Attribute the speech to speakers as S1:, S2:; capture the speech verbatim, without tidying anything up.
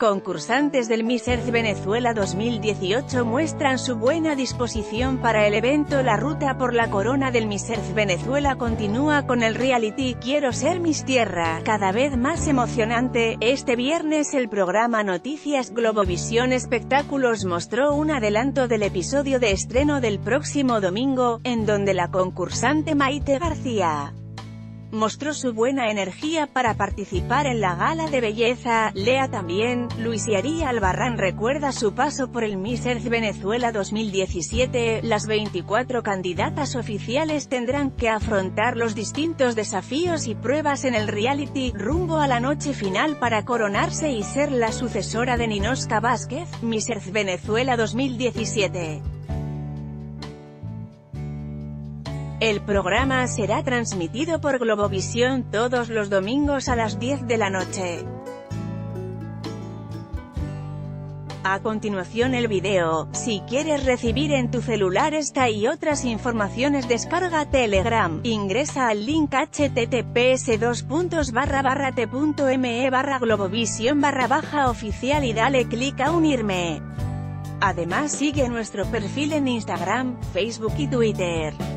S1: concursantes del Miss Earth Venezuela dos mil dieciocho muestran su buena disposición para el evento. La ruta por la corona del Miss Earth Venezuela continúa con el reality Quiero ser Miss Tierra, cada vez más emocionante. Este viernes el programa Noticias Globovisión Espectáculos mostró un adelanto del episodio de estreno del próximo domingo, en donde la concursante Maite García mostró su buena energía para participar en la gala de belleza. Lea también, Luis Yaría Albarrán recuerda su paso por el Miss Earth Venezuela dos mil diecisiete, las veinticuatro candidatas oficiales tendrán que afrontar los distintos desafíos y pruebas en el reality, rumbo a la noche final para coronarse y ser la sucesora de Ninosca Vázquez, Miss Earth Venezuela dos mil diecisiete. El programa será transmitido por Globovisión todos los domingos a las diez de la noche. A continuación el video. Si quieres recibir en tu celular esta y otras informaciones, descarga Telegram, ingresa al link https dos puntos barra barra t.me barra globovisión barra baja oficial y dale clic a unirme. Además sigue nuestro perfil en Instagram, Facebook y Twitter.